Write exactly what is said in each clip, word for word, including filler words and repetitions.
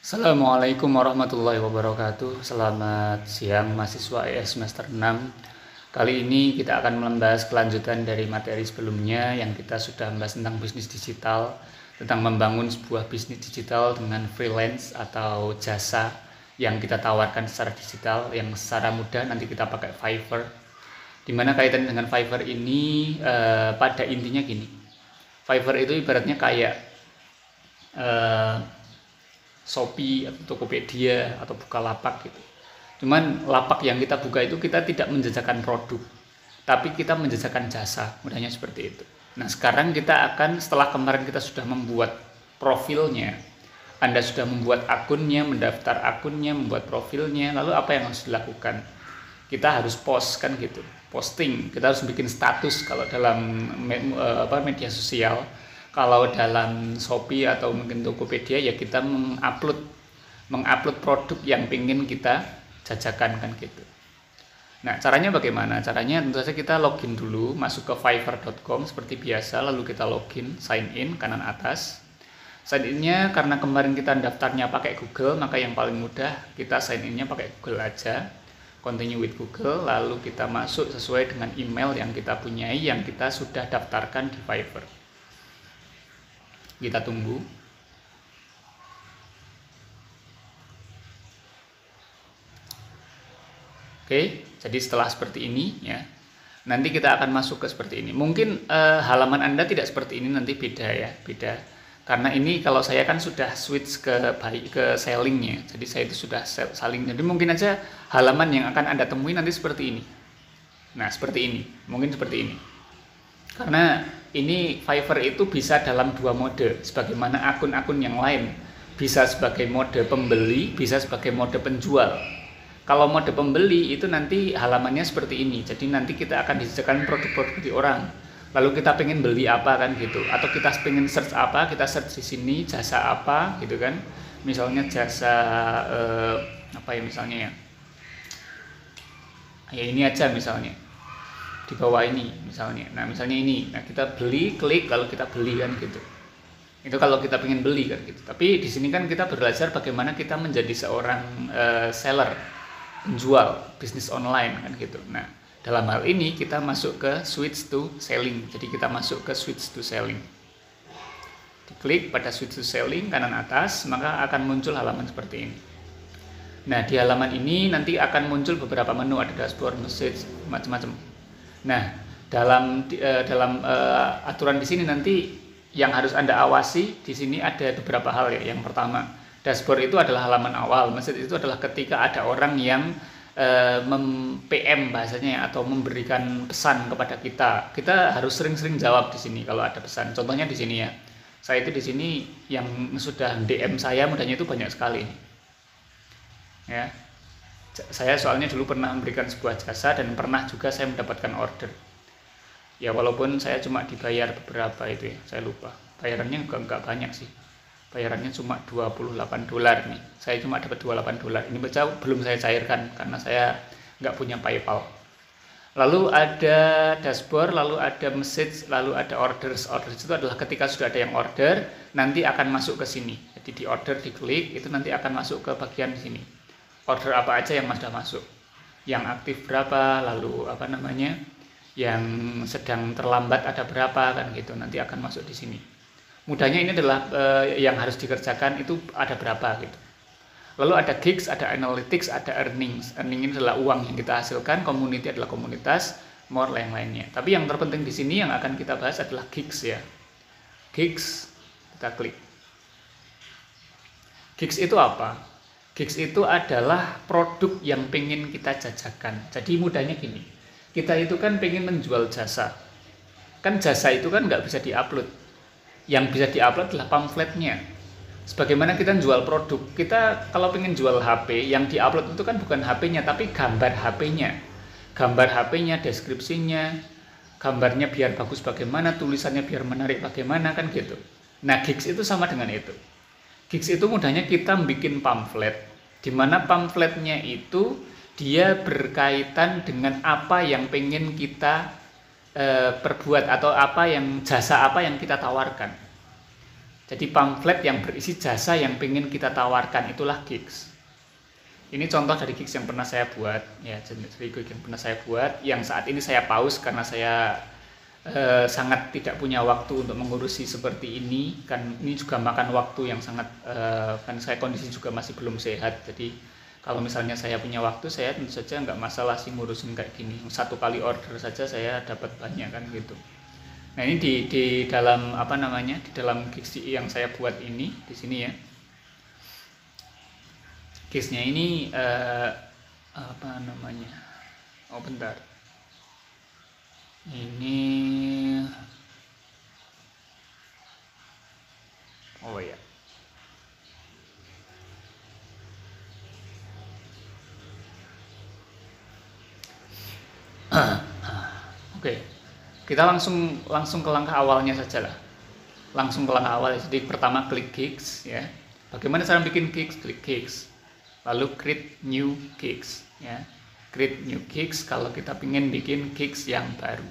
Assalamualaikum warahmatullahi wabarakatuh. Selamat siang mahasiswa E S semester enam. Kali ini kita akan membahas kelanjutan dari materi sebelumnya yang kita sudah membahas tentang bisnis digital, tentang membangun sebuah bisnis digital dengan freelance atau jasa yang kita tawarkan secara digital, yang secara mudah nanti kita pakai Fiverr. Dimana kaitan dengan Fiverr ini eh, pada intinya gini, Fiverr itu ibaratnya kayak eh, Shopee atau Tokopedia atau Bukalapak gitu. Cuman lapak yang kita buka itu kita tidak menjajakan produk, tapi kita menjajakan jasa, mudahnya seperti itu. Nah sekarang kita akan, setelah kemarin kita sudah membuat profilnya, Anda sudah membuat akunnya, mendaftar akunnya, membuat profilnya, lalu apa yang harus dilakukan? Kita harus post kan gitu, posting, kita harus bikin status kalau dalam apa, media sosial. Kalau dalam Shopee atau mungkin Tokopedia ya kita mengupload mengupload produk yang ingin kita jajakan kan gitu. Nah caranya bagaimana? Caranya tentu saja kita login dulu, masuk ke fiverr dot com seperti biasa, lalu kita login, sign in kanan atas. Sign in-nya karena kemarin kita daftarnya pakai Google, maka yang paling mudah kita sign in-nya pakai Google aja. Continue with Google, lalu kita masuk sesuai dengan email yang kita punyai, yang kita sudah daftarkan di Fiverr. Kita tunggu. Oke, jadi setelah seperti ini ya, nanti kita akan masuk ke seperti ini. Mungkin eh, halaman Anda tidak seperti ini, nanti beda ya, beda. Karena ini kalau saya kan sudah switch ke ke sellingnya, jadi saya itu sudah saling. Jadi mungkin aja halaman yang akan Anda temui nanti seperti ini. Nah seperti ini, mungkin seperti ini. Karena ini Fiverr itu bisa dalam dua mode, sebagaimana akun-akun yang lain. Bisa sebagai mode pembeli, bisa sebagai mode penjual. Kalau mode pembeli itu nanti halamannya seperti ini. Jadi nanti kita akan disediakan produk-produk di orang. Lalu kita pengen beli apa kan gitu. Atau kita pengen search apa, kita search di sini jasa apa gitu kan. Misalnya jasa eh, apa ya misalnya ya. Ya ini aja misalnya. Di bawah ini misalnya, nah misalnya ini, nah kita beli, klik, lalu kita beli kan gitu. Itu kalau kita pengen beli kan gitu. Tapi di sini kan kita belajar bagaimana kita menjadi seorang uh, seller, penjual, bisnis online kan gitu. Nah dalam hal ini kita masuk ke switch to selling. Jadi kita masuk ke switch to selling. Diklik pada switch to selling kanan atas, maka akan muncul halaman seperti ini. Nah di halaman ini nanti akan muncul beberapa menu, ada dashboard, message, macam-macam. Nah, dalam uh, dalam uh, aturan di sini nanti yang harus Anda awasi di sini ada beberapa hal ya. Yang pertama, dashboard itu adalah halaman awal. Message itu adalah ketika ada orang yang uh, mem-P M bahasanya ya, atau memberikan pesan kepada kita. Kita harus sering-sering jawab di sini kalau ada pesan. Contohnya di sini ya. Saya itu di sini yang sudah D M saya mudahnya itu banyak sekali. Ya. Saya soalnya dulu pernah memberikan sebuah jasa dan pernah juga saya mendapatkan order. Ya walaupun saya cuma dibayar beberapa itu ya, saya lupa. Bayarannya enggak, enggak banyak sih. Bayarannya cuma dua puluh delapan dolar nih. Saya cuma dapat dua puluh delapan dolar. Ini baca belum saya cairkan karena saya enggak punya PayPal. Lalu ada dashboard, lalu ada message, lalu ada orders. Orders itu adalah ketika sudah ada yang order, nanti akan masuk ke sini. Jadi di order, diklik, itu nanti akan masuk ke bagian di sini. Order apa aja yang sudah masuk, yang aktif berapa, lalu apa namanya, yang sedang terlambat ada berapa kan gitu, nanti akan masuk di sini. Mudahnya ini adalah eh, yang harus dikerjakan itu ada berapa gitu. Lalu ada gigs, ada analytics, ada earnings. Earning ini adalah uang yang kita hasilkan, community adalah komunitas, more yang lainnya. Tapi yang terpenting di sini yang akan kita bahas adalah gigs ya. Gigs, kita klik. Gigs itu apa? Gigs itu adalah produk yang pengen kita jajakan. Jadi mudahnya gini, kita itu kan pengen menjual jasa. Kan jasa itu kan nggak bisa diupload. Yang bisa diupload adalah pamfletnya. Sebagaimana kita jual produk, kita kalau pengen jual H P, yang diupload itu kan bukan H P-nya, tapi gambar H P-nya. Gambar H P-nya, deskripsinya, gambarnya biar bagus bagaimana, tulisannya biar menarik bagaimana, kan gitu. Nah, gigs itu sama dengan itu. Gigs itu mudahnya kita bikin pamflet, di mana pamfletnya itu dia berkaitan dengan apa yang pengen kita e, perbuat atau apa yang jasa apa yang kita tawarkan. Jadi pamflet yang berisi jasa yang pengen kita tawarkan, itulah gigs. Ini contoh dari gigs yang pernah saya buat, ya, jenis gigs yang pernah saya buat, yang saat ini saya pause karena saya eh, sangat tidak punya waktu untuk mengurusi seperti ini. Kan ini juga makan waktu yang sangat, eh, kan saya kondisi juga masih belum sehat. Jadi kalau misalnya saya punya waktu, saya tentu saja nggak masalah sih ngurusin kayak gini. Satu kali order saja saya dapat banyak kan gitu. Nah ini di, di dalam apa namanya di dalam gigs yang saya buat ini di sini ya. Gigsnya ini eh, apa namanya? Oh bentar. Ini oh ya. Oke. Kita langsung langsung ke langkah awalnya saja lah. Langsung ke langkah awal. Jadi pertama klik gigs ya. Bagaimana cara bikin gigs? Klik gigs. Lalu create new gigs ya. Create new gigs kalau kita ingin bikin gigs yang baru.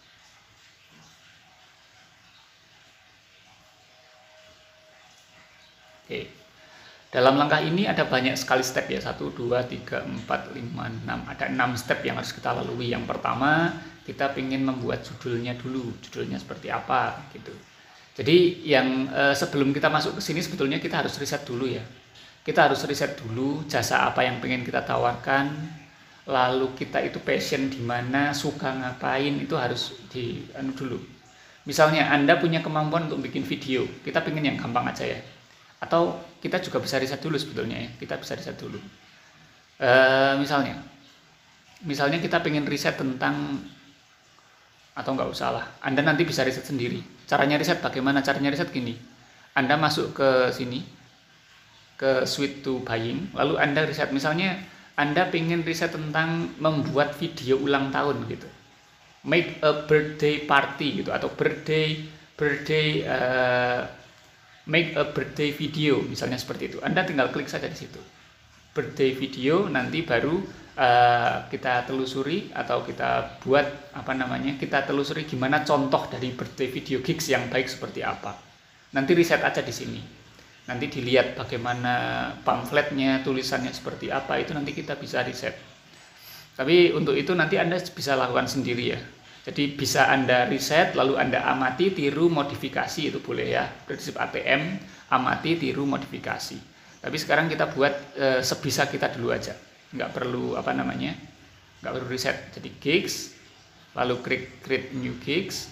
Oke. Dalam langkah ini ada banyak sekali step ya. satu, dua, tiga, empat, lima, enam. Ada enam step yang harus kita lalui. Yang pertama, kita ingin membuat judulnya dulu. Judulnya seperti apa gitu. Jadi yang eh, sebelum kita masuk ke sini sebetulnya kita harus riset dulu ya. Kita harus riset dulu jasa apa yang pengen kita tawarkan. Lalu kita itu passion di mana, suka ngapain, itu harus di anu dulu. Misalnya Anda punya kemampuan untuk bikin video, kita pengen yang gampang aja ya. Atau kita juga bisa riset dulu sebetulnya ya, kita bisa riset dulu. E, misalnya, misalnya kita pengen riset tentang, atau nggak usah lah, Anda nanti bisa riset sendiri. Caranya riset bagaimana? Caranya riset gini, Anda masuk ke sini, ke suite to buying, lalu Anda riset misalnya, Anda pengen riset tentang membuat video ulang tahun gitu, make a birthday party gitu, atau birthday birthday uh, make a birthday video misalnya seperti itu. Anda tinggal klik saja di situ birthday video, nanti baru uh, kita telusuri atau kita buat apa namanya kita telusuri gimana contoh dari birthday video gigs yang baik seperti apa. Nanti riset aja di sini. Nanti dilihat bagaimana pamfletnya, tulisannya seperti apa, itu nanti kita bisa riset. Tapi untuk itu nanti Anda bisa lakukan sendiri ya. Jadi bisa Anda riset, lalu Anda amati, tiru, modifikasi, itu boleh ya. Prinsip A T M, amati, tiru, modifikasi. Tapi sekarang kita buat e, sebisa kita dulu aja. Nggak perlu apa namanya, nggak perlu riset. Jadi gigs, lalu create, create new gigs.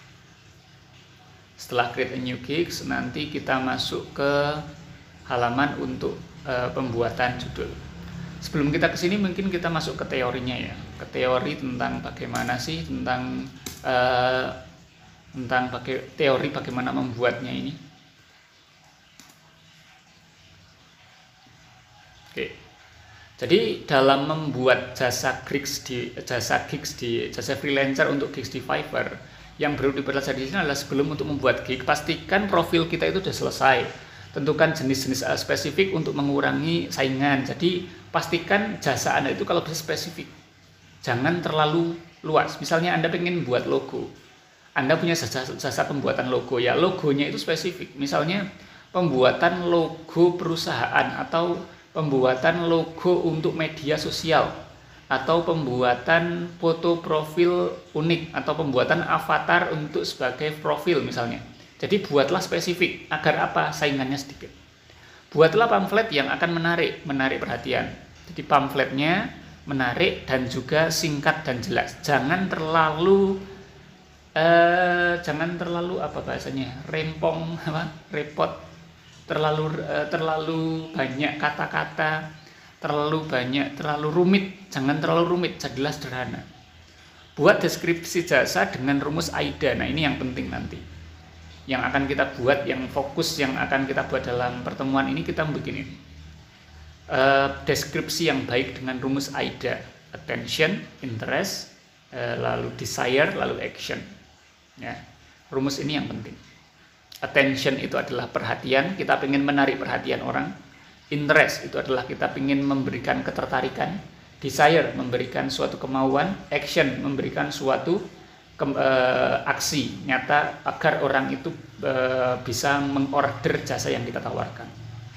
Setelah create a new gigs, nanti kita masuk ke halaman untuk e, pembuatan judul. Sebelum kita ke sini mungkin kita masuk ke teorinya ya, ke teori tentang bagaimana sih tentang e, tentang baga teori bagaimana membuatnya ini. Oke. Jadi dalam membuat jasa gigs di jasa gigs di jasa freelancer untuk gigs di Fiverr, yang perlu dipelajari di sini adalah sebelum untuk membuat gig, pastikan profil kita itu sudah selesai. Tentukan jenis-jenis spesifik untuk mengurangi saingan. Jadi pastikan jasa Anda itu kalau bisa spesifik. Jangan terlalu luas. Misalnya Anda pengen buat logo. Anda punya jasa, jasa pembuatan logo ya, logonya itu spesifik. Misalnya pembuatan logo perusahaan atau pembuatan logo untuk media sosial, atau pembuatan foto profil unik, atau pembuatan avatar untuk sebagai profil misalnya. Jadi buatlah spesifik agar apa? Saingannya sedikit. Buatlah pamflet yang akan menarik, menarik perhatian. Jadi pamfletnya menarik dan juga singkat dan jelas. Jangan terlalu eh, jangan terlalu apa bahasanya? rempong, apa? repot. Terlalu eh, terlalu banyak kata-kata, terlalu banyak, terlalu rumit. Jangan terlalu rumit, jadilah sederhana. Buat deskripsi jasa dengan rumus AIDA. Nah, ini yang penting nanti. Yang akan kita buat, yang fokus yang akan kita buat dalam pertemuan ini, kita bikin ini. Uh, deskripsi yang baik dengan rumus AIDA. Attention, interest, uh, lalu desire, lalu action. Ya. Rumus ini yang penting. Attention itu adalah perhatian, kita ingin menarik perhatian orang. Interest itu adalah kita ingin memberikan ketertarikan. Desire memberikan suatu kemauan. Action memberikan suatu ke, uh, aksi nyata agar orang itu uh, bisa mengorder jasa yang kita tawarkan.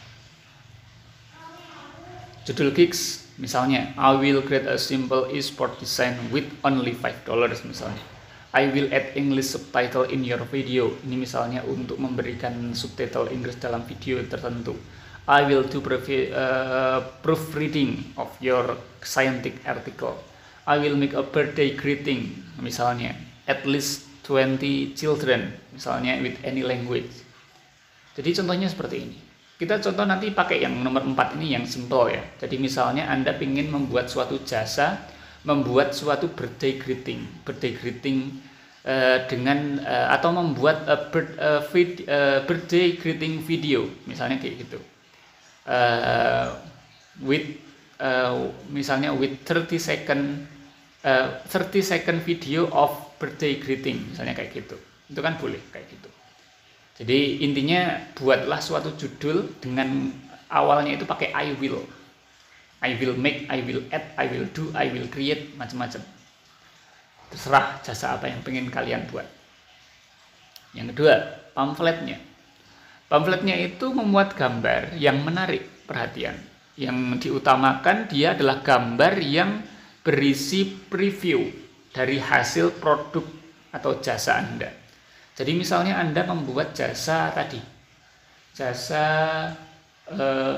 Judul gigs misalnya, I will create a simple e-sport design with only five dollars misalnya. I will add English subtitle in your video. Ini misalnya untuk memberikan subtitle Inggris dalam video tertentu. I will do uh, proofreading of your scientific article. I will make a birthday greeting misalnya. At least twenty children misalnya with any language. Jadi contohnya seperti ini. Kita contoh nanti pakai yang nomor empat ini yang simple ya. Jadi misalnya Anda ingin membuat suatu jasa, membuat suatu birthday greeting, birthday greeting uh, dengan uh, atau membuat a birth, uh, vid, uh, birthday greeting video, misalnya kayak gitu, uh, with uh, misalnya with thirty second uh, thirty second video of birthday greeting, misalnya kayak gitu, itu kan boleh kayak gitu. Jadi intinya buatlah suatu judul dengan awalnya itu pakai I will. I will make, I will add, I will do, I will create, macam-macam. Terserah jasa apa yang pengen kalian buat. Yang kedua, pamfletnya. Pamfletnya itu memuat gambar yang menarik perhatian. Yang diutamakan dia adalah gambar yang berisi preview dari hasil produk atau jasa Anda. Jadi misalnya Anda membuat jasa tadi, jasa eh,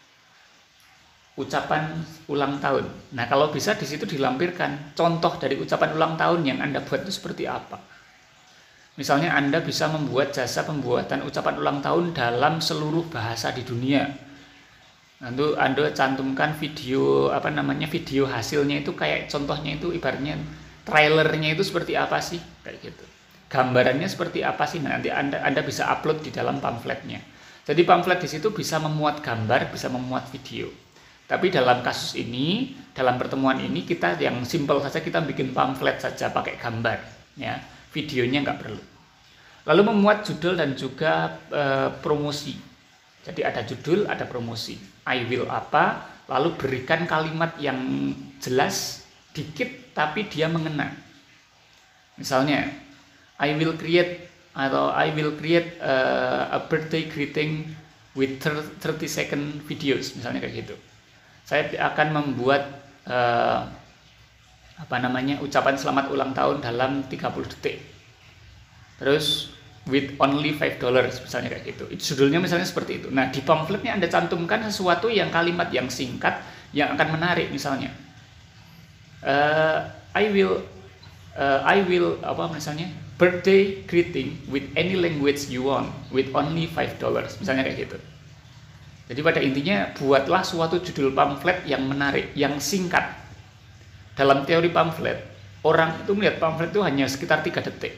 ucapan ulang tahun. Nah, kalau bisa di situ dilampirkan contoh dari ucapan ulang tahun yang Anda buat itu seperti apa. Misalnya Anda bisa membuat jasa pembuatan ucapan ulang tahun dalam seluruh bahasa di dunia. Nanti Anda cantumkan video apa namanya video hasilnya itu kayak contohnya itu ibaratnya trailernya itu seperti apa sih kayak gitu. Gambarannya seperti apa sih? Nah, nanti Anda Anda bisa upload di dalam pamfletnya. Jadi pamflet di situ bisa memuat gambar, bisa memuat video. Tapi dalam kasus ini, dalam pertemuan ini kita yang simple saja kita bikin pamflet saja pakai gambar, ya. Videonya nggak perlu. Lalu memuat judul dan juga e, promosi. Jadi ada judul, ada promosi. I will apa, lalu berikan kalimat yang jelas, dikit tapi dia mengena. Misalnya, I will create atau I will create uh, a birthday greeting with thirty second videos, misalnya kayak gitu. Saya akan membuat uh, apa namanya ucapan selamat ulang tahun dalam tiga puluh detik. Terus with only five dollars, misalnya kayak gitu. Itu judulnya misalnya seperti itu. Nah, di pamfletnya Anda cantumkan sesuatu yang kalimat yang singkat yang akan menarik, misalnya uh, I will uh, I will apa misalnya birthday greeting with any language you want with only five dollars, misalnya kayak gitu. Jadi pada intinya buatlah suatu judul pamflet yang menarik, yang singkat. Dalam teori pamflet, orang itu melihat pamflet itu hanya sekitar tiga detik.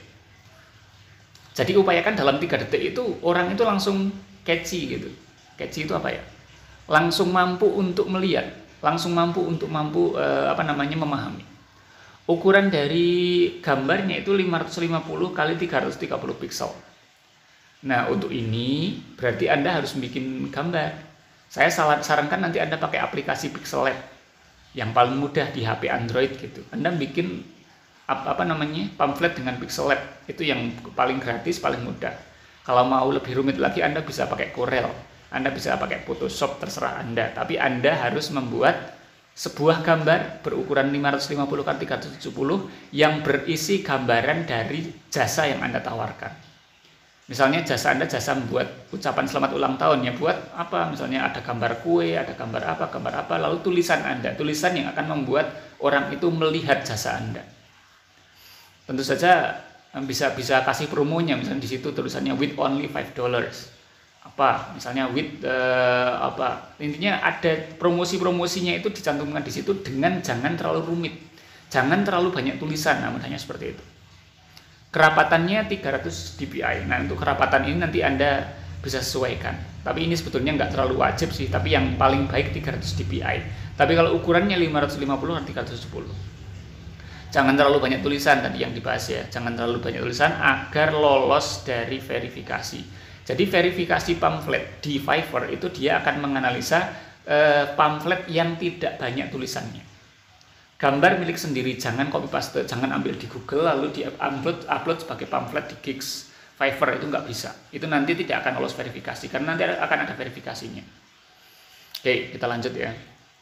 Jadi upayakan dalam tiga detik itu orang itu langsung catchy gitu. Catchy itu apa ya? Langsung mampu untuk melihat, langsung mampu untuk mampu eh, apa namanya memahami. Ukuran dari gambarnya itu lima ratus lima puluh kali tiga ratus tiga puluh piksel. Nah, untuk ini berarti Anda harus bikin gambar. Saya sarankan nanti Anda pakai aplikasi Pixel Lab yang paling mudah di H P Android gitu. Anda bikin apa, apa namanya pamflet dengan Pixel Lab, itu yang paling gratis, paling mudah. Kalau mau lebih rumit lagi Anda bisa pakai Corel, Anda bisa pakai Photoshop, terserah Anda. Tapi Anda harus membuat sebuah gambar berukuran lima ratus lima puluh kali tiga ratus tujuh puluh yang berisi gambaran dari jasa yang Anda tawarkan. Misalnya jasa Anda jasa membuat ucapan selamat ulang tahun, ya buat apa? Misalnya ada gambar kue, ada gambar apa, gambar apa, lalu tulisan Anda, tulisan yang akan membuat orang itu melihat jasa Anda. Tentu saja bisa bisa kasih promonya, misalnya di situ tulisannya with only five dollars. Apa? Misalnya with uh, apa? Intinya ada promosi-promosinya itu dicantumkan di situ dengan jangan terlalu rumit. Jangan terlalu banyak tulisan, namun hanya seperti itu. Kerapatannya tiga ratus D P I. Nah, untuk kerapatan ini nanti Anda bisa sesuaikan. Tapi ini sebetulnya nggak terlalu wajib sih, tapi yang paling baik tiga ratus D P I. Tapi kalau ukurannya lima ratus lima puluh kali tiga ratus tujuh puluh. Jangan terlalu banyak tulisan tadi yang dibahas ya. Jangan terlalu banyak tulisan agar lolos dari verifikasi. Jadi verifikasi pamflet di Fiverr itu dia akan menganalisa eh, pamflet yang tidak banyak tulisannya. gambar milik sendiri, jangan copy paste, jangan ambil di Google lalu di upload upload sebagai pamflet di Gigs, Fiverr, itu nggak bisa. Itu nanti tidak akan lolos verifikasi karena nanti akan ada verifikasinya. Oke, kita lanjut ya.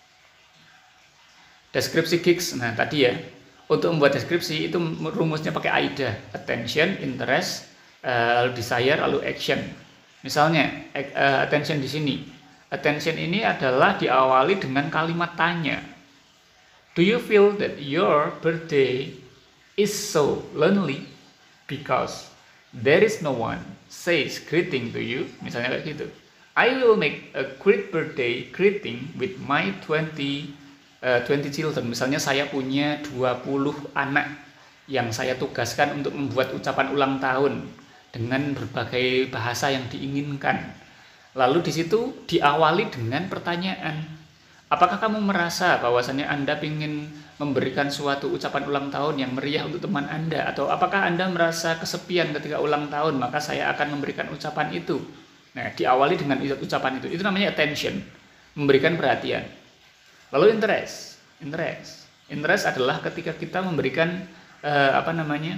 Deskripsi Gigs. Nah, tadi ya, untuk membuat deskripsi itu rumusnya pakai AIDA, attention, interest, uh, desire, lalu action. Misalnya uh, attention di sini. Attention ini adalah diawali dengan kalimat tanya. Do you feel that your birthday is so lonely because there is no one says greeting to you? Misalnya kayak gitu. I will make a great birthday greeting with my twenty uh, twenty children. Misalnya saya punya dua puluh anak yang saya tugaskan untuk membuat ucapan ulang tahun dengan berbagai bahasa yang diinginkan. Lalu di situ diawali dengan pertanyaan. Apakah kamu merasa bahwasannya Anda ingin memberikan suatu ucapan ulang tahun yang meriah untuk teman Anda? Atau apakah Anda merasa kesepian ketika ulang tahun, maka saya akan memberikan ucapan itu? Nah, diawali dengan ucapan itu. Itu namanya attention, memberikan perhatian. Lalu interest. Interest. Interest adalah ketika kita memberikan uh, apa namanya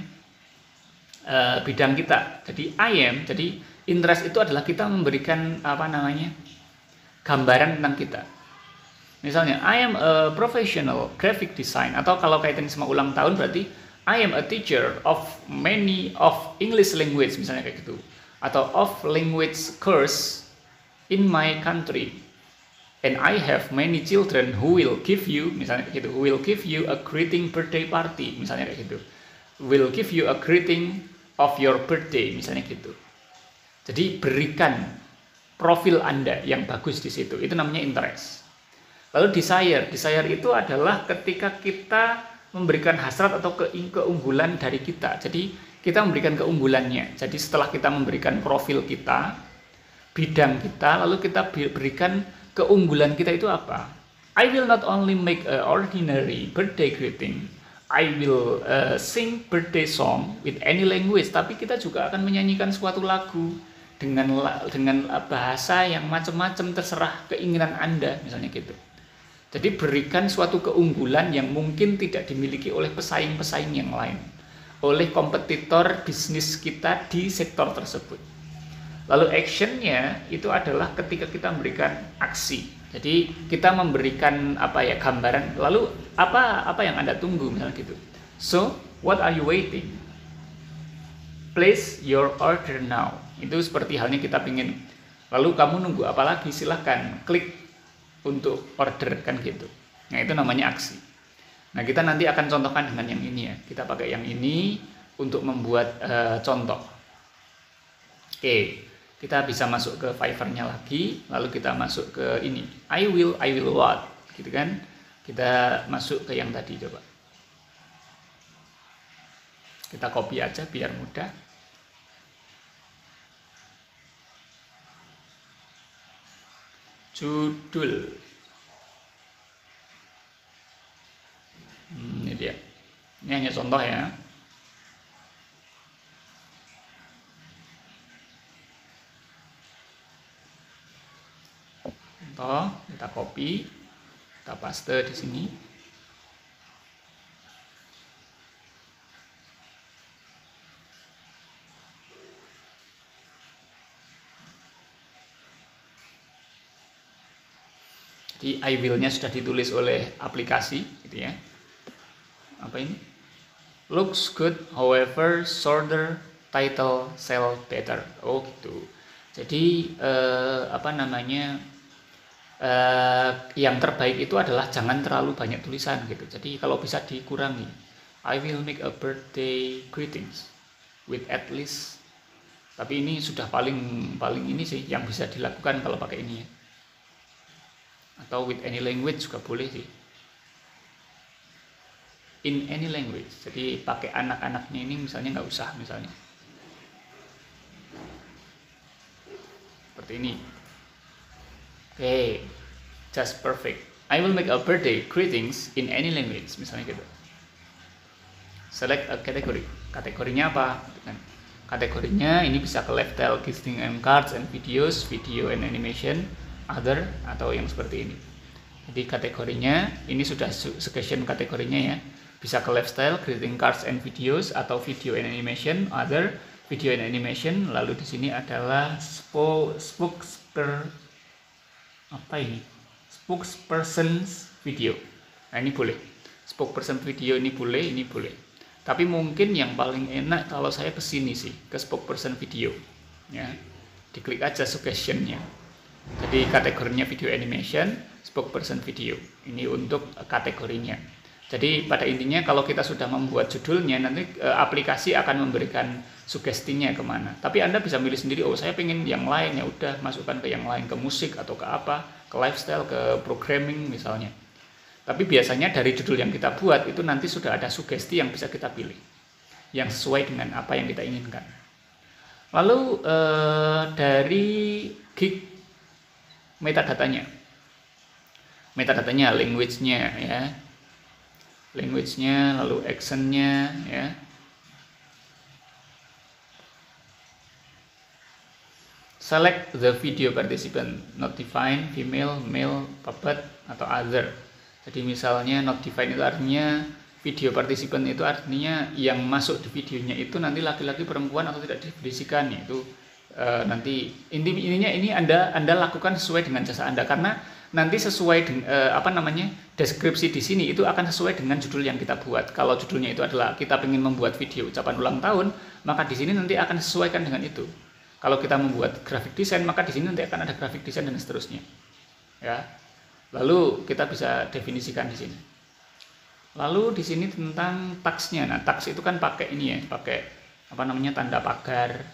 uh, bidang kita. Jadi I am, jadi interest itu adalah kita memberikan apa namanya gambaran tentang kita. Misalnya, I am a professional graphic design, atau kalau kaitan sama ulang tahun berarti I am a teacher of many of English language, misalnya kayak gitu, atau of language course in my country, and I have many children who will give you, misalnya kayak gitu, who will give you a greeting birthday party, misalnya kayak gitu, will give you a greeting of your birthday, misalnya gitu. Jadi berikan profil Anda yang bagus di situ, itu namanya interest. Lalu desire, desire itu adalah ketika kita memberikan hasrat atau ke keunggulan dari kita. Jadi kita memberikan keunggulannya. Jadi setelah kita memberikan profil kita, bidang kita, lalu kita berikan keunggulan kita itu apa? I will not only make an ordinary birthday greeting, I will uh, sing birthday song with any language. Tapi kita juga akan menyanyikan suatu lagu dengan dengan bahasa yang macam-macam, terserah keinginan Anda, misalnya gitu. Jadi berikan suatu keunggulan yang mungkin tidak dimiliki oleh pesaing-pesaing yang lain, oleh kompetitor bisnis kita di sektor tersebut. Lalu actionnya itu adalah ketika kita memberikan aksi. Jadi kita memberikan apa ya gambaran. Lalu apa apa yang Anda tunggu, misalnya gitu. So what are you waiting? Place your order now. Itu seperti halnya kita pingin. Lalu kamu nunggu apa lagi? Silahkan klik untuk order, kan gitu. Nah, itu namanya aksi. Nah, kita nanti akan contohkan dengan yang ini ya. Kita pakai yang ini untuk membuat uh, contoh. Oke, kita bisa masuk ke Fiverr-nya lagi, lalu kita masuk ke ini. I will, I will what? Gitu kan. Kita masuk ke yang tadi, coba. Kita copy aja biar mudah. Judul. Hmm, ini dia. Ini hanya contoh ya. Contoh, kita copy, kita paste di sini. Jadi I will-nya sudah ditulis oleh aplikasi, gitu ya. Apa ini? Looks good, however, shorter title sell better. Oh gitu. Jadi eh, apa namanya? Eh, yang terbaik itu adalah jangan terlalu banyak tulisan gitu. Jadi kalau bisa dikurangi. I will make a birthday greetings with at least. Tapi ini sudah paling paling ini sih yang bisa dilakukan kalau pakai ini ya. Atau with any language juga boleh sih. In any language. Jadi pakai anak-anaknya ini misalnya nggak usah misalnya. Seperti ini. Oke, okay. Just perfect. I will make a birthday greetings in any language, misalnya gitu. Select a category. Kategorinya apa? Kategorinya ini bisa ke lifestyle, gifting and cards and videos, video and animation, other, atau yang seperti ini. Jadi kategorinya ini sudah suggestion kategorinya ya. Bisa ke lifestyle, greeting cards and videos, atau video and animation, other, video and animation. Lalu di sini adalah spokesper apa ini? Spokesperson's video. Nah, ini boleh. Spokesperson video ini boleh, ini boleh. Tapi mungkin yang paling enak kalau saya ke sini sih, ke spokesperson video. Ya. Diklik aja suggestionnya. Jadi kategorinya video animation, spokesperson video. Ini untuk kategorinya. Jadi pada intinya kalau kita sudah membuat judulnya, nanti e, aplikasi akan memberikan sugestinya kemana. Tapi Anda bisa milih sendiri, oh saya pengen yang lain, ya udah masukkan ke yang lain, ke musik atau ke apa, ke lifestyle, ke programming misalnya. Tapi biasanya dari judul yang kita buat itu nanti sudah ada sugesti yang bisa kita pilih, yang sesuai dengan apa yang kita inginkan. Lalu e, dari gig metadatanya, metadatanya, language-nya ya. language-nya, lalu action-nya ya. Select the video participant, not defined, female, male, puppet, atau other. Jadi misalnya not defined itu artinya video participant itu artinya yang masuk di videonya itu nanti laki-laki, perempuan, atau tidak didefinisikan. Itu e, nanti intinya ini Anda Anda lakukan sesuai dengan jasa Anda, karena nanti sesuai dengan eh, apa namanya deskripsi di sini itu akan sesuai dengan judul yang kita buat. Kalau judulnya itu adalah kita ingin membuat video ucapan ulang tahun, maka di sini nanti akan sesuaikan dengan itu. Kalau kita membuat graphic design, maka di sini nanti akan ada graphic design dan seterusnya. Ya. Lalu kita bisa definisikan di sini. Lalu di sini tentang tagsnya. Nah, tags itu kan pakai ini ya, pakai apa namanya tanda pagar.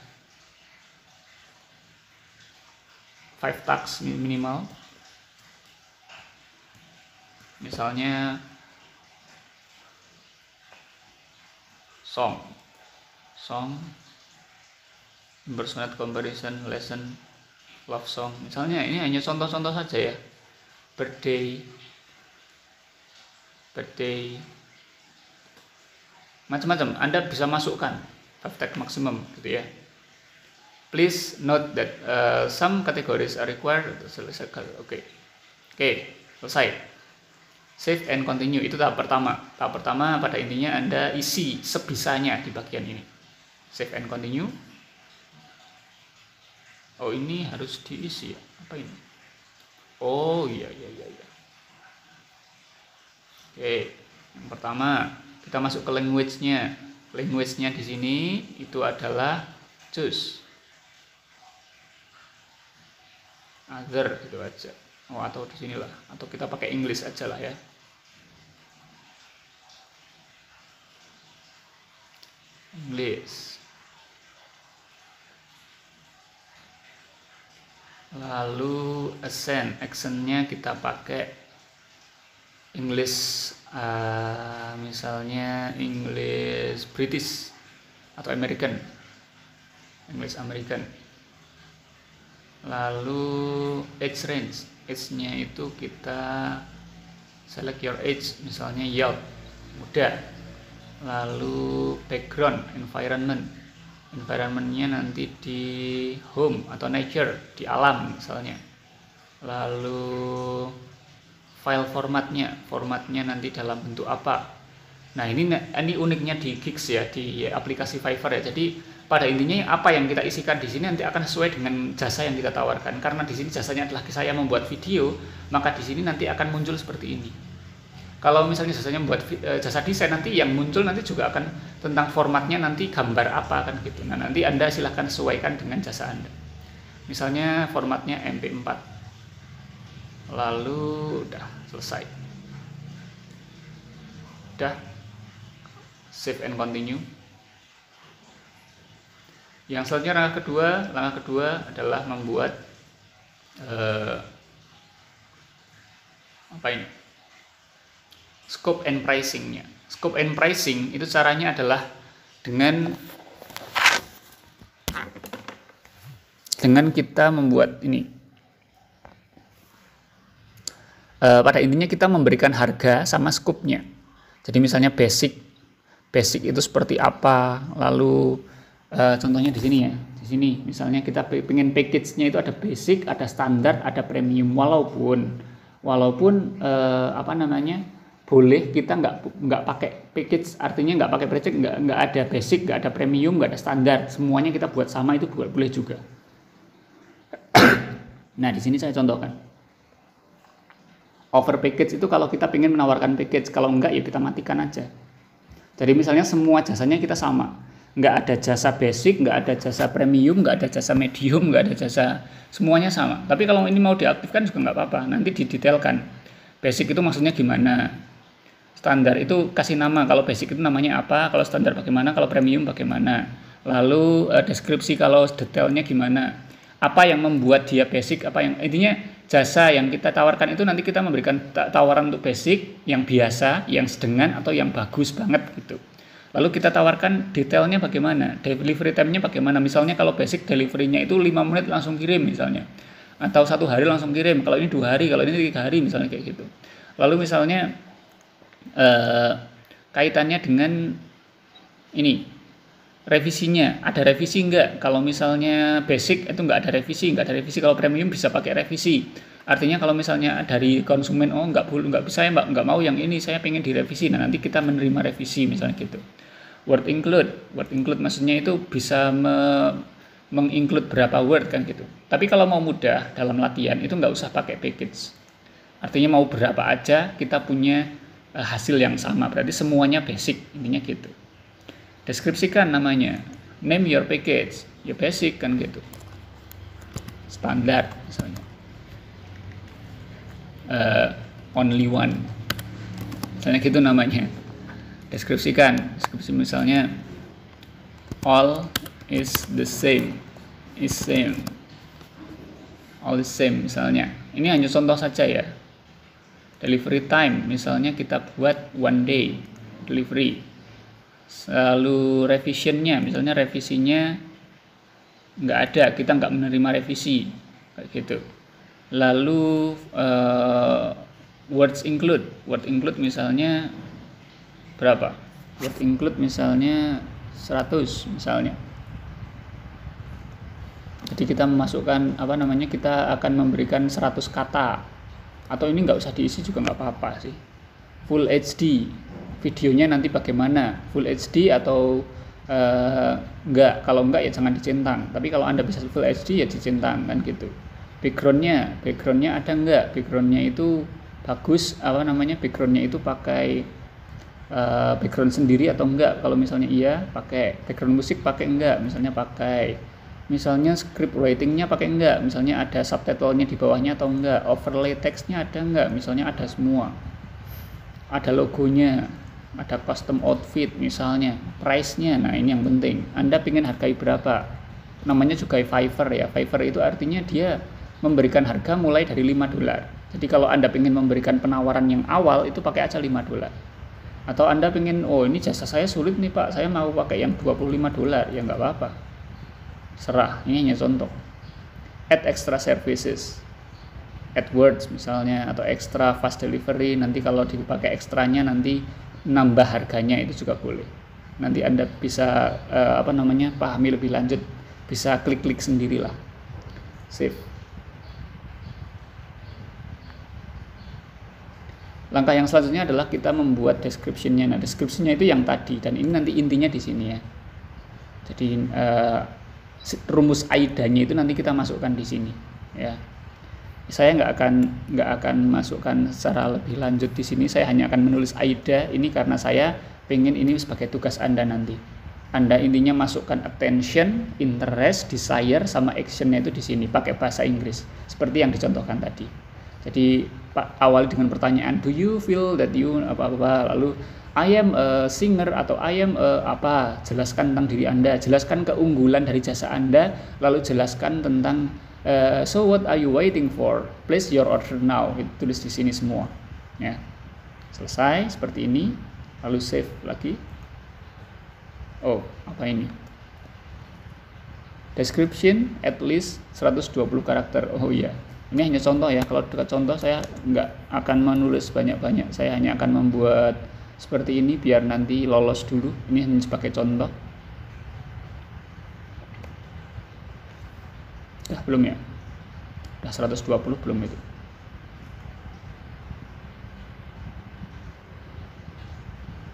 five tags minimal. Misalnya song, song, impersonate, comparison, lesson, love song. Misalnya ini hanya contoh-contoh saja ya. Birthday, birthday, macam-macam. Anda bisa masukkan five tag maksimum gitu ya. Please note that uh, some categories are required. Oke, okay. Oke, okay, selesai. Save and continue, itu tahap pertama. Tahap pertama pada intinya Anda isi sebisanya di bagian ini. Save and continue. Oh, ini harus diisi ya. Apa ini? Oh iya iya iya iya. Oke, yang pertama kita masuk ke language-nya. Language-nya di sini itu adalah choose. Other gitu aja. Oh, atau di sinilah, atau kita pakai English aja lah ya. English. Lalu accent, accentnya kita pakai English, uh, misalnya English British atau American, English American. Lalu age range, age-nya itu kita select your age, misalnya young, muda. Lalu background, environment, environmentnya nanti di home atau nature, di alam misalnya. Lalu file formatnya, formatnya nanti dalam bentuk apa. Nah ini ini uniknya di Gigs ya, di aplikasi Fiverr ya. Jadi pada intinya apa yang kita isikan di sini nanti akan sesuai dengan jasa yang kita tawarkan. Karena di sini jasanya adalah saya membuat video, maka di sini nanti akan muncul seperti ini. Kalau misalnya jasanya membuat jasa desain, nanti yang muncul nanti juga akan tentang formatnya, nanti gambar apa kan gitu. Nah nanti Anda silahkan sesuaikan dengan jasa Anda. Misalnya formatnya M P empat. Lalu udah selesai. Udah. Save and continue. Yang selanjutnya langkah kedua, langkah kedua adalah membuat eh, apa ini? Scope and pricing-nya. Scope and pricing itu caranya adalah dengan dengan kita membuat ini. E, pada intinya kita memberikan harga sama scope-nya. Jadi misalnya basic, basic itu seperti apa. Lalu e, contohnya di sini ya. Di sini misalnya kita pengen package-nya itu ada basic, ada standar, ada premium. Walaupun walaupun eh, apa namanya boleh kita nggak nggak pakai package, artinya nggak pakai project, nggak nggak ada basic, nggak ada premium, nggak ada standar, semuanya kita buat sama, itu boleh juga. Nah di sini saya contohkan over package itu kalau kita ingin menawarkan package, kalau enggak ya kita matikan aja. Jadi misalnya semua jasanya kita sama, nggak ada jasa basic, nggak ada jasa premium, nggak ada jasa medium, nggak ada jasa, semuanya sama. Tapi kalau ini mau diaktifkan juga nggak apa-apa, nanti didetailkan. Basic itu maksudnya gimana, standar itu kasih nama, kalau basic itu namanya apa, kalau standar bagaimana, kalau premium bagaimana. Lalu eh, deskripsi kalau detailnya gimana, apa yang membuat dia basic, apa yang intinya jasa yang kita tawarkan itu nanti kita memberikan tawaran untuk basic, yang biasa, yang sedengan, atau yang bagus banget gitu. Lalu kita tawarkan detailnya bagaimana, delivery time-nya bagaimana. Misalnya kalau basic delivery-nya itu lima menit langsung kirim misalnya, atau satu hari langsung kirim, kalau ini dua hari, kalau ini tiga hari misalnya kayak gitu. Lalu misalnya eh, kaitannya dengan ini revisinya, ada revisi enggak? Kalau misalnya basic itu enggak ada revisi, enggak ada revisi. Kalau premium bisa pakai revisi. Artinya kalau misalnya dari konsumen, oh enggak boleh, enggak bisa, saya enggak, enggak mau yang ini, saya pengen direvisi. Nah nanti kita menerima revisi misalnya gitu. Word include, word include maksudnya itu bisa me, menginclude berapa word kan gitu. Tapi kalau mau mudah dalam latihan itu enggak usah pakai package. Artinya mau berapa aja kita punya uh, hasil yang sama. Berarti semuanya basic, intinya gitu. Deskripsikan namanya, name your package, ya basic kan gitu, standar misalnya, uh, only one, misalnya gitu namanya. Deskripsikan, deskripsi misalnya all is the same, is same, all is same misalnya. Ini hanya contoh saja ya. Delivery time misalnya kita buat one day delivery. Lalu revisionnya, misalnya revisinya nggak ada, kita nggak menerima revisi kayak gitu. Lalu uh, words include, word include misalnya berapa? Word include misalnya seratus misalnya. Jadi kita memasukkan apa namanya, kita akan memberikan seratus kata, atau ini nggak usah diisi juga nggak apa-apa sih. Full H D, videonya nanti bagaimana, full H D atau uh, enggak, kalau enggak ya jangan dicentang, tapi kalau Anda bisa full H D ya dicentang kan gitu. Backgroundnya, backgroundnya ada enggak, backgroundnya itu bagus, apa namanya, backgroundnya itu pakai uh, background sendiri atau enggak, kalau misalnya iya pakai, background musik pakai enggak, misalnya pakai, misalnya script writingnya pakai enggak, misalnya ada subtitlenya di bawahnya atau enggak, overlay teksnya ada enggak, misalnya ada semua, ada logonya, ada custom outfit misalnya, price-nya. Nah ini yang penting, Anda pengen hargai berapa, namanya juga Fiverr ya. Fiverr itu artinya dia memberikan harga mulai dari lima dolar. Jadi kalau Anda pengen memberikan penawaran yang awal itu pakai aja lima dolar. Atau Anda pengen, oh ini jasa saya sulit nih Pak, saya mau pakai yang dua puluh lima dolar, ya nggak apa-apa, serah. Ini hanya contoh. Add extra services, AdWords misalnya, atau extra fast delivery, nanti kalau dipakai ekstranya nanti nambah harganya, itu juga boleh. Nanti Anda bisa uh, apa namanya, pahami lebih lanjut, bisa klik-klik sendirilah. Save. Langkah yang selanjutnya adalah kita membuat description-nya. Nah, description-nya itu yang tadi, dan ini nanti intinya di sini ya. Jadi uh, rumus AIDA-nya itu nanti kita masukkan di sini ya. Saya nggak akan nggak akan masukkan secara lebih lanjut di sini. Saya hanya akan menulis AIDA ini karena saya pengen ini sebagai tugas Anda nanti. Anda intinya masukkan attention, interest, desire, sama actionnya itu di sini pakai bahasa Inggris seperti yang dicontohkan tadi. Jadi Pak, awali dengan pertanyaan, do you feel that you apa-apa, lalu I am a singer atau I am a apa, jelaskan tentang diri Anda, jelaskan keunggulan dari jasa Anda, lalu jelaskan tentang Uh, so what are you waiting for? Place your order now. Itu tulis di sini semua. Ya, selesai seperti ini. Lalu save lagi. Oh, apa ini? Description at least seratus dua puluh karakter. Oh iya, ini hanya contoh ya. Kalau dekat contoh saya nggak akan menulis banyak-banyak. Saya hanya akan membuat seperti ini biar nanti lolos dulu. Ini hanya sebagai contoh. Dah belum ya? Dah seratus dua puluh belum itu?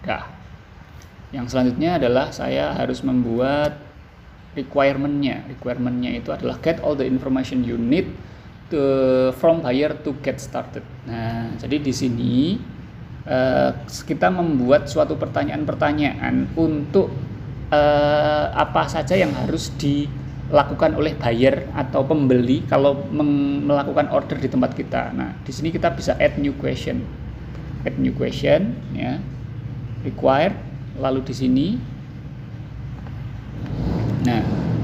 Dah. Yang selanjutnya adalah saya harus membuat requirement-nya. Requirement-nya itu adalah get all the information you need to, from buyer to get started. Nah, jadi di sini uh, kita membuat suatu pertanyaan-pertanyaan untuk uh, apa saja yang harus dilakukan oleh buyer atau pembeli kalau melakukan order di tempat kita. Nah, di sini kita bisa add new question. Add new question, ya. Required, lalu di sini. Nah,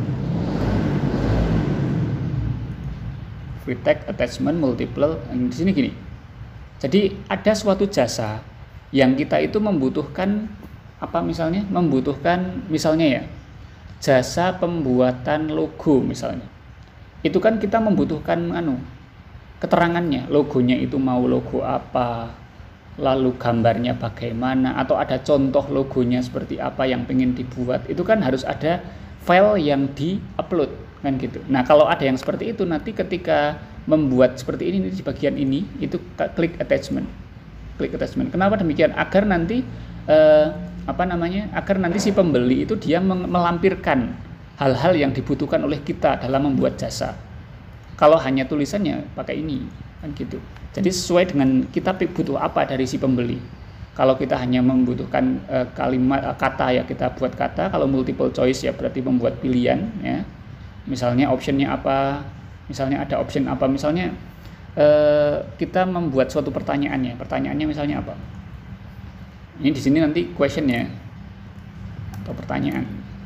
free text attachment multiple, di sini gini. Jadi ada suatu jasa yang kita itu membutuhkan apa misalnya? Membutuhkan misalnya ya jasa pembuatan logo misalnya. Itu kan kita membutuhkan anu keterangannya, logonya itu mau logo apa, lalu gambarnya bagaimana, atau ada contoh logonya seperti apa yang pengen dibuat. Itu kan harus ada file yang di-upload kan gitu. Nah, kalau ada yang seperti itu nanti ketika membuat seperti ini di bagian ini itu klik attachment. Klik attachment. Kenapa demikian? Agar nanti eh, apa namanya? Agar nanti si pembeli itu dia melampirkan hal-hal yang dibutuhkan oleh kita dalam membuat jasa. Kalau hanya tulisannya pakai ini kan gitu. Jadi sesuai dengan kita butuh apa dari si pembeli. Kalau kita hanya membutuhkan uh, kalimat uh, kata ya kita buat kata. Kalau multiple choice ya berarti membuat pilihan ya. Misalnya optionnya apa? Misalnya ada option apa? Misalnya uh, kita membuat suatu pertanyaannya. Pertanyaannya misalnya apa? Ini di sini nanti questionnya atau pertanyaan.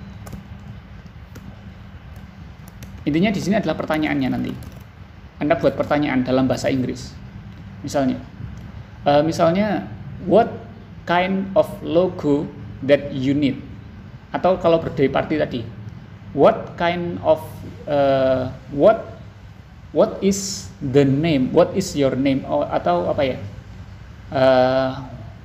Intinya di sini adalah pertanyaannya nanti. Anda buat pertanyaan dalam bahasa Inggris. Misalnya, uh, misalnya what kind of logo that you need? Atau kalau birthday party tadi, what kind of uh, what what is the name? What is your name? Oh, atau apa ya? Uh,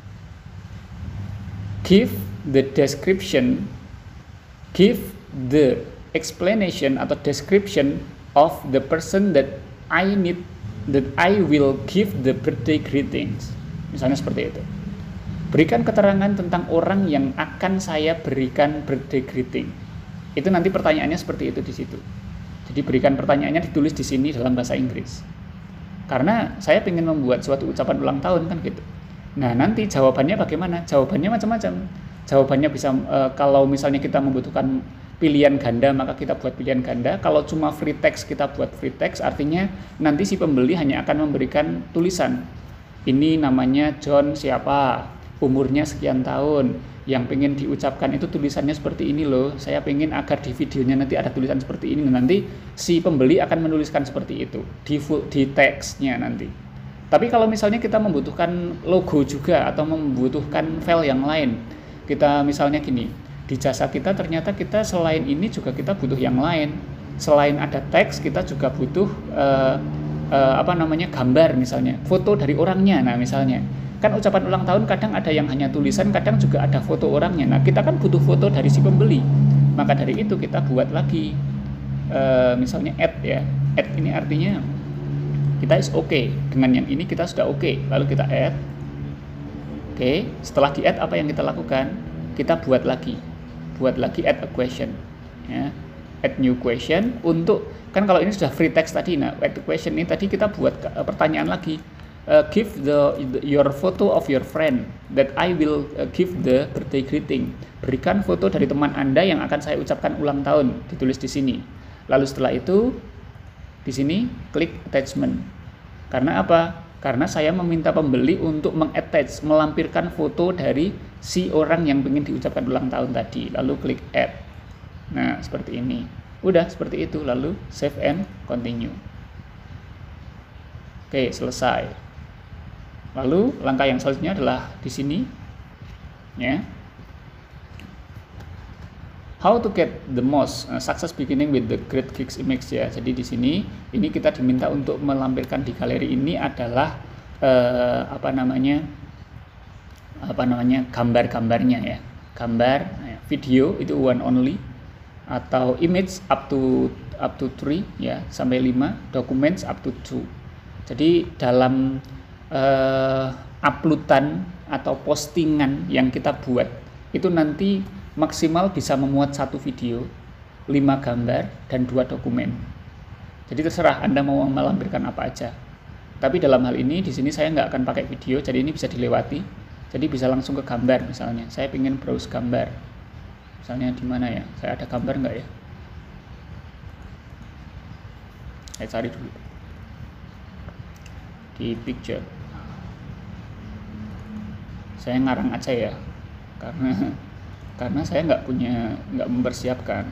give the description, give the explanation atau description of the person that I need, that I will give the birthday greetings. Misalnya seperti itu. Berikan keterangan tentang orang yang akan saya berikan birthday greeting. Itu nanti pertanyaannya seperti itu di situ. Jadi berikan pertanyaannya ditulis di sini dalam bahasa Inggris. Karena saya ingin membuat suatu ucapan ulang tahun kan gitu. Nah, nanti jawabannya bagaimana? Jawabannya macam-macam. Jawabannya bisa e, kalau misalnya kita membutuhkan pilihan ganda maka kita buat pilihan ganda. Kalau cuma free text kita buat free text, artinya nanti si pembeli hanya akan memberikan tulisan. Ini namanya John siapa, umurnya sekian tahun, yang pengen diucapkan itu tulisannya seperti ini loh, saya pengen agar di videonya nanti ada tulisan seperti ini. Nanti si pembeli akan menuliskan seperti itu di, full, di teksnya nanti. Tapi kalau misalnya kita membutuhkan logo juga atau membutuhkan file yang lain, kita misalnya gini, di jasa kita ternyata kita selain ini juga kita butuh yang lain. Selain ada teks, kita juga butuh uh, uh, apa namanya gambar misalnya, foto dari orangnya. Nah misalnya kan ucapan ulang tahun kadang ada yang hanya tulisan, kadang juga ada foto orangnya. Nah kita kan butuh foto dari si pembeli, maka dari itu kita buat lagi uh, misalnya add ya. Add ini artinya kita is oke okay. Dengan yang ini kita sudah oke okay. Lalu kita add. Oke, okay. Setelah di add apa yang kita lakukan? Kita buat lagi buat lagi add a question ya. Add new question untuk, kan kalau ini sudah free text tadi. Nah add a question ini tadi kita buat uh, pertanyaan lagi. Uh, give the, the your photo of your friend that I will uh, give the birthday greeting. Berikan foto dari teman Anda yang akan saya ucapkan ulang tahun, ditulis di sini. Lalu setelah itu di sini klik attachment. Karena apa? Karena saya meminta pembeli untuk mengattach, melampirkan foto dari si orang yang ingin diucapkan ulang tahun tadi. Lalu klik add. Nah seperti ini. Udah seperti itu. Lalu save and continue. Oke, selesai. Lalu langkah yang selanjutnya adalah di sini ya. How to get the most uh, success beginning with the great gigs image ya. Jadi di sini ini kita diminta untuk melampirkan di galeri ini adalah uh, apa namanya apa namanya gambar-gambarnya ya. Gambar, ya, video itu one only, atau image up to up to three ya sampai lima, documents up to two. Jadi dalam uh, uploadan atau postingan yang kita buat itu nanti maksimal bisa memuat satu video, lima gambar, dan dua dokumen. Jadi terserah Anda mau melampirkan apa aja. Tapi dalam hal ini di sini saya nggak akan pakai video, jadi ini bisa dilewati. Jadi bisa langsung ke gambar misalnya. Saya ingin browse gambar. Misalnya di mana ya? Saya ada gambar nggak ya? Saya cari dulu di picture. Saya ngarang aja ya, karena karena saya nggak punya nggak mempersiapkan.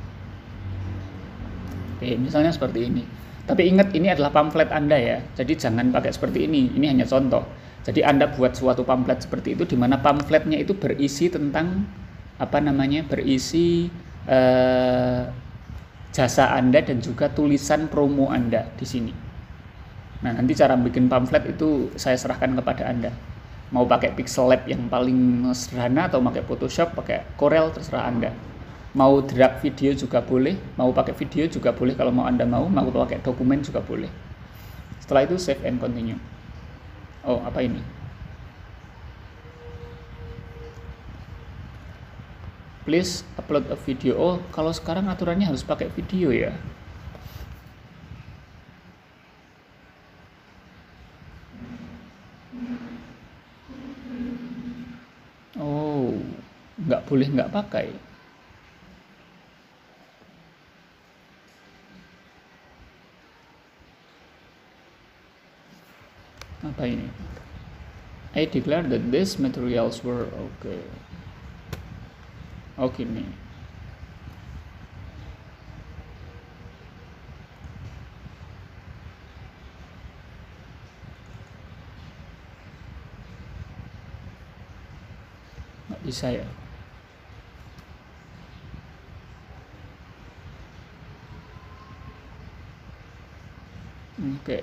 Oke, misalnya seperti ini. Tapi ingat ini adalah pamflet Anda ya, jadi jangan pakai seperti ini. Ini hanya contoh. Jadi Anda buat suatu pamflet seperti itu, di mana pamfletnya itu berisi tentang apa namanya, berisi eh, jasa Anda dan juga tulisan promo Anda di sini. Nah, nanti cara bikin pamflet itu saya serahkan kepada Anda. Mau pakai Pixel Lab yang paling sederhana atau pakai Photoshop, pakai Corel, terserah Anda. Mau drag video juga boleh, mau pakai video juga boleh kalau mau Anda mau, mau pakai dokumen juga boleh. Setelah itu save and continue. Oh, apa ini? Please upload a video. Oh, kalau sekarang aturannya harus pakai video ya. Oh, nggak boleh nggak pakai. Apa ini? I declare that these materials were okay. Oke nih. Nggak bisa ya. Oke.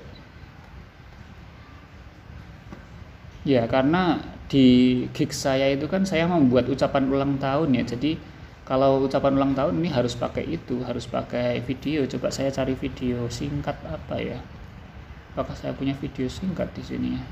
Ya, karena di gig saya itu kan saya membuat ucapan ulang tahun ya. Jadi kalau ucapan ulang tahun ini harus pakai itu, harus pakai video. Coba saya cari video singkat apa ya. Apakah saya punya video singkat di sini ya?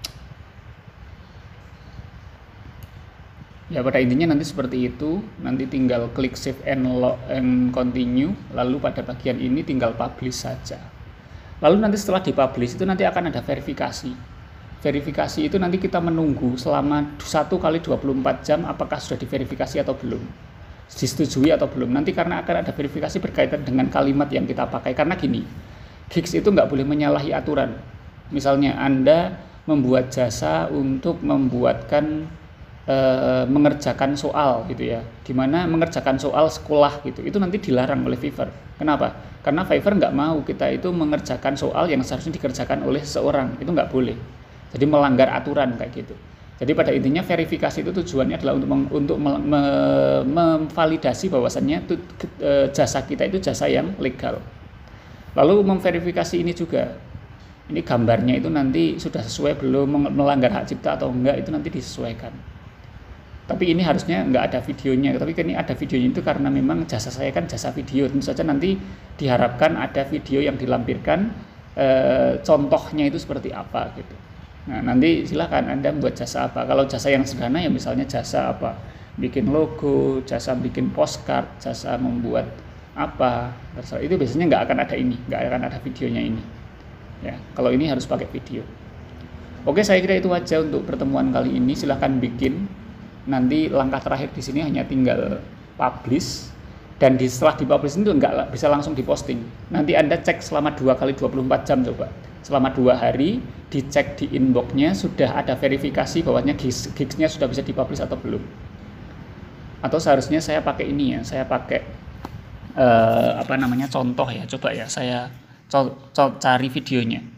Ya, pada intinya nanti seperti itu. Nanti tinggal klik save and, and continue. Lalu pada bagian ini tinggal publish saja. Lalu nanti setelah dipublish itu nanti akan ada verifikasi. Verifikasi itu nanti kita menunggu selama satu kali dua puluh empat jam apakah sudah diverifikasi atau belum, disetujui atau belum. Nanti karena akan ada verifikasi berkaitan dengan kalimat yang kita pakai. Karena gini, gigs itu nggak boleh menyalahi aturan. Misalnya Anda membuat jasa untuk membuatkan e, mengerjakan soal gitu ya, dimana mengerjakan soal sekolah gitu, itu nanti dilarang oleh Fiverr. Kenapa? Karena Fiverr nggak mau kita itu mengerjakan soal yang seharusnya dikerjakan oleh seseorang, itu nggak boleh. Jadi melanggar aturan kayak gitu. Jadi pada intinya verifikasi itu tujuannya adalah untuk meng, untuk me, me, memvalidasi bahwasannya tu, e, jasa kita itu jasa yang legal. Lalu memverifikasi ini juga, ini gambarnya itu nanti sudah sesuai belum, melanggar hak cipta atau enggak, itu nanti disesuaikan. Tapi ini harusnya nggak ada videonya, tapi ini ada videonya itu karena memang jasa saya kan jasa video. Tentu saja nanti diharapkan ada video yang dilampirkan, e, contohnya itu seperti apa gitu. Nah, nanti silakan Anda buat jasa apa. Kalau jasa yang sederhana ya misalnya jasa apa, bikin logo, jasa bikin postcard, jasa membuat apa, terserah. Itu biasanya nggak akan ada ini, nggak akan ada videonya ini. Ya, kalau ini harus pakai video. Oke, saya kira itu aja untuk pertemuan kali ini. Silahkan bikin. Nanti langkah terakhir di sini hanya tinggal publish. Dan di, setelah dipublish itu nggak bisa langsung diposting. Nanti Anda cek selama dua kali dua puluh empat jam coba. Selama dua hari dicek di inboxnya sudah ada verifikasi bahwanya gigs, gigsnya sudah bisa dipublish atau belum. Atau seharusnya saya pakai ini ya, saya pakai eh, apa namanya contoh ya. Coba ya saya co- co- cari videonya.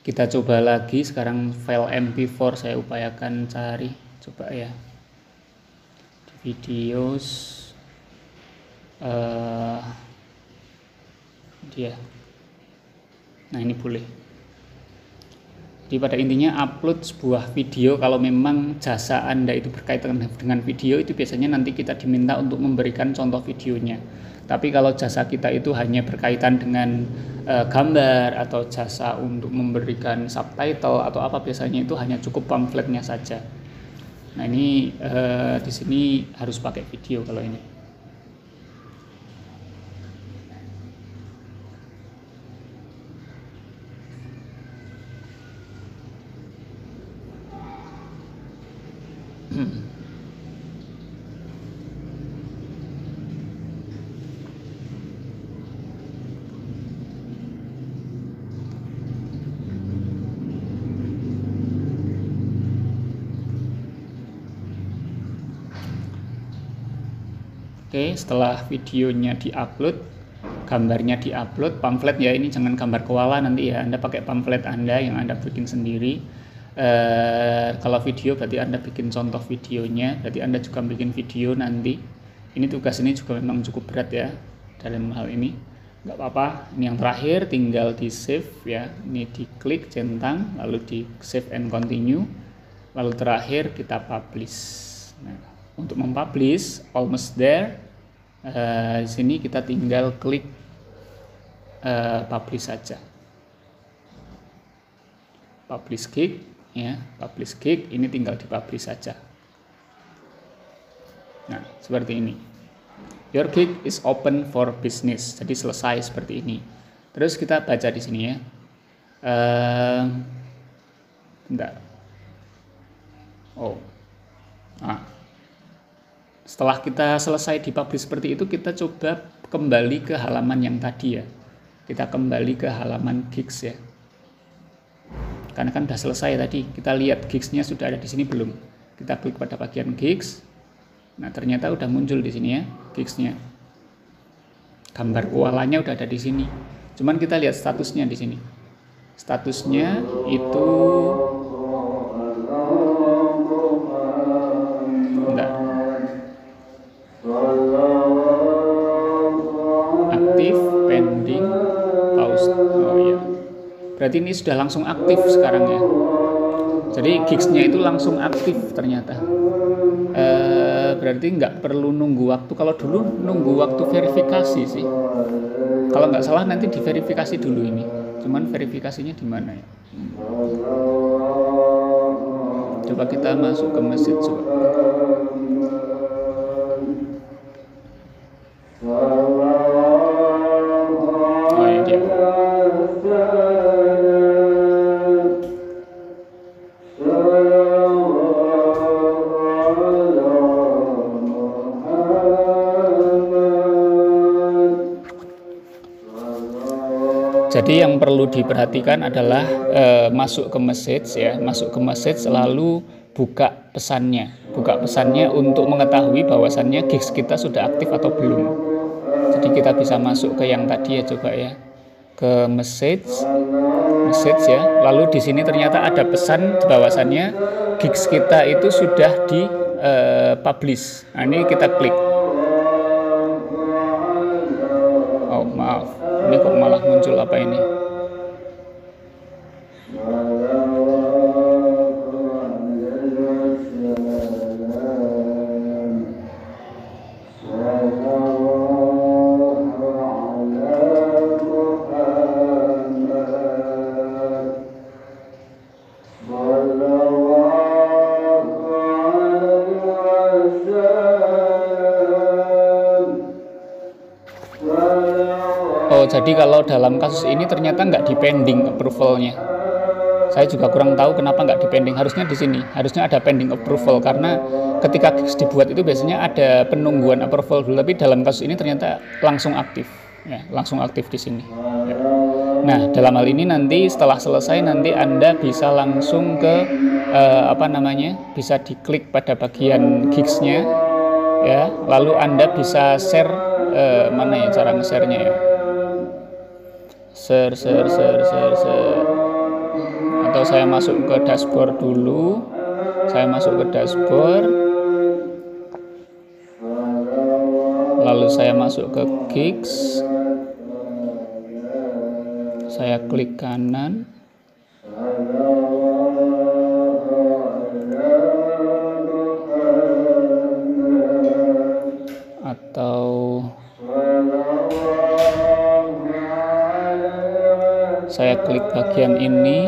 Kita coba lagi sekarang file M P four saya upayakan cari, coba ya di videos uh, dia. Nah ini boleh. Jadi pada intinya upload sebuah video, kalau memang jasa Anda itu berkaitan dengan video, itu biasanya nanti kita diminta untuk memberikan contoh videonya. Tapi kalau jasa kita itu hanya berkaitan dengan uh, gambar atau jasa untuk memberikan subtitle atau apa, biasanya itu hanya cukup pamfletnya saja. Nah ini uh, di sini harus pakai video kalau ini. Hmm. Oke, setelah videonya diupload, gambarnya diupload, pamflet ya, ini jangan gambar koala nanti ya, Anda pakai pamflet Anda yang Anda bikin sendiri. Eh, kalau video berarti Anda bikin contoh videonya, berarti Anda juga bikin video nanti. Ini tugas ini juga memang cukup berat ya dalam hal ini, nggak apa-apa. Ini yang terakhir tinggal di save ya, ini diklik centang, lalu di save and continue, lalu terakhir kita publish. Nah, untuk mempublish almost there. Uh, di sini kita tinggal klik uh, publish saja, publish gig ya, publish gig ini tinggal di publish saja. Nah seperti ini, your gig is open for business, jadi selesai seperti ini. Terus kita baca di sini ya, uh, bentar, oh, ah. Setelah kita selesai di publish seperti itu, kita coba kembali ke halaman yang tadi ya. Kita kembali ke halaman gigs ya. Karena kan sudah selesai tadi. Kita lihat gigs-nya sudah ada di sini belum. Kita klik pada bagian gigs. Nah, ternyata udah muncul di sini ya gigs-nya. Gambar koalanya udah ada di sini. Cuman kita lihat statusnya di sini. Statusnya itu aktif, pending, pause. Oh iya, berarti ini sudah langsung aktif sekarang ya. Jadi gigs-nya itu langsung aktif ternyata. E, berarti nggak perlu nunggu waktu. Kalau dulu nunggu waktu verifikasi sih. Kalau nggak salah nanti diverifikasi dulu ini. Cuman verifikasinya di mana ya? Coba kita masuk ke message coba. Jadi yang perlu diperhatikan adalah e, masuk ke message ya, masuk ke message lalu buka pesannya, buka pesannya untuk mengetahui bahwasannya gigs kita sudah aktif atau belum. Jadi kita bisa masuk ke yang tadi ya, coba ya, ke message, message ya. Lalu di sini ternyata ada pesan bahwasannya gigs kita itu sudah di e, publish. Nah ini kita klik. Oh maaf. Ini kok malah muncul apa ini? Jadi kalau dalam kasus ini ternyata nggak di pending approval-nya. Saya juga kurang tahu kenapa nggak di pending. Harusnya di sini, harusnya ada pending approval karena ketika gigs dibuat itu biasanya ada penungguan approval dulu. Tapi dalam kasus ini ternyata langsung aktif, ya, langsung aktif di sini. Ya. Nah dalam hal ini nanti setelah selesai nanti Anda bisa langsung ke eh, apa namanya, bisa diklik pada bagian gigs-nya, ya. Lalu Anda bisa share eh, mana ya cara nge-share-nya ya. Share, share, share, share, share. atau saya masuk ke dashboard dulu. Saya masuk ke dashboard, lalu saya masuk ke gigs, saya klik kanan, atau saya klik bagian ini,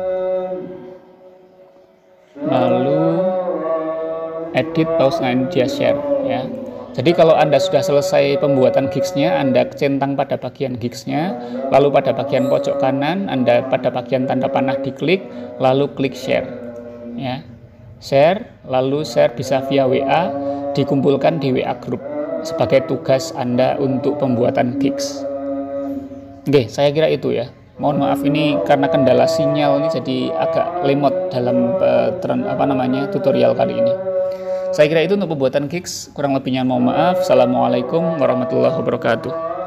lalu edit, pause, and dia share ya. Jadi kalau Anda sudah selesai pembuatan gigsnya, Anda centang pada bagian gigsnya, lalu pada bagian pojok kanan, Anda pada bagian tanda panah diklik, lalu klik share ya. Share, lalu share bisa via W A, dikumpulkan di W A group sebagai tugas Anda untuk pembuatan gigs. Oke, saya kira itu ya. Mohon maaf ini karena kendala sinyal ini jadi agak lemot dalam uh, tren, apa namanya tutorial kali ini. Saya kira itu untuk pembuatan gigs, kurang lebihnya mohon maaf. Assalamualaikum warahmatullahi wabarakatuh.